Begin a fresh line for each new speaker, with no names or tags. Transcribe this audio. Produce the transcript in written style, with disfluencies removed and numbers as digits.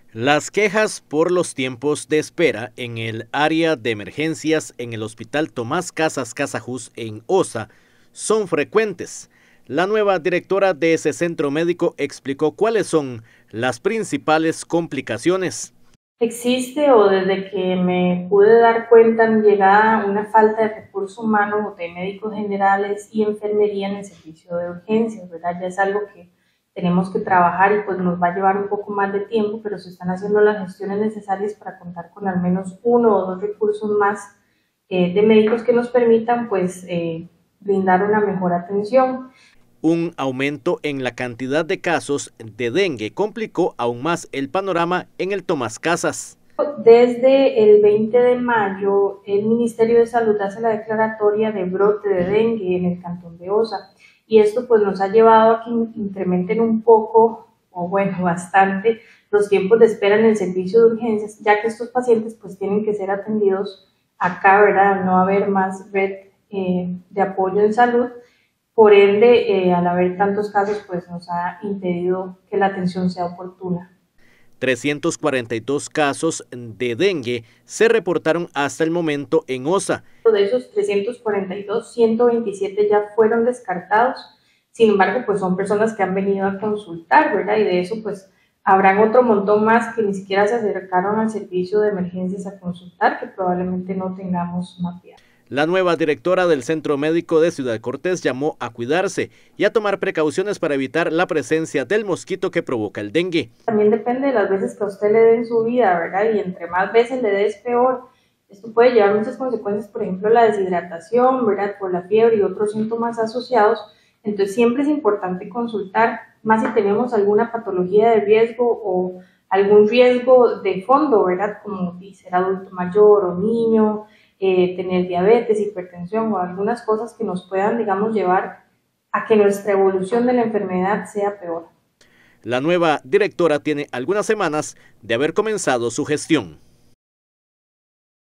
Las quejas por los tiempos de espera en el área de emergencias en el Hospital Tomás Casas Casajús en Osa son frecuentes. La nueva directora de ese centro médico explicó cuáles son las principales complicaciones.
Existe, o desde que me pude dar cuenta en mi llegada, una falta de recursos humanos, de médicos generales y enfermería en el servicio de urgencias, ¿verdad? Ya es algo que tenemos que trabajar y pues nos va a llevar un poco más de tiempo, pero se están haciendo las gestiones necesarias para contar con al menos 1 o 2 recursos más de médicos que nos permitan pues brindar una mejor atención.
Un aumento en la cantidad de casos de dengue complicó aún más el panorama en el Tomás Casas.
Desde el 20 de mayo, el Ministerio de Salud hace la declaratoria de brote de dengue en el cantón de Osa, y esto pues nos ha llevado a que incrementen un poco, o bueno, bastante, los tiempos de espera en el servicio de urgencias, ya que estos pacientes pues tienen que ser atendidos acá, ¿verdad? No haber más red de apoyo en salud. Por ende, al haber tantos casos, pues nos ha impedido que la atención sea oportuna.
342 casos de dengue se reportaron hasta el momento en Osa.
De esos 342, 127 ya fueron descartados. Sin embargo, pues son personas que han venido a consultar, ¿verdad? Y de eso, pues habrán otro montón más que ni siquiera se acercaron al servicio de emergencias a consultar, que probablemente no tengamos mapeado.
La nueva directora del Centro Médico de Ciudad Cortés llamó a cuidarse y a tomar precauciones para evitar la presencia del mosquito que provoca el dengue.
También depende de las veces que a usted le dé en su vida, ¿verdad? Y entre más veces le dé es peor. Esto puede llevar muchas consecuencias, por ejemplo, la deshidratación, ¿verdad? Por la fiebre y otros síntomas asociados. Entonces siempre es importante consultar, más si tenemos alguna patología de riesgo o algún riesgo de fondo, ¿verdad? Como ser adulto mayor o niño, tener diabetes, hipertensión o algunas cosas que nos puedan, digamos, llevar a que nuestra evolución de la enfermedad sea peor.
La nueva directora tiene algunas semanas de haber comenzado su gestión.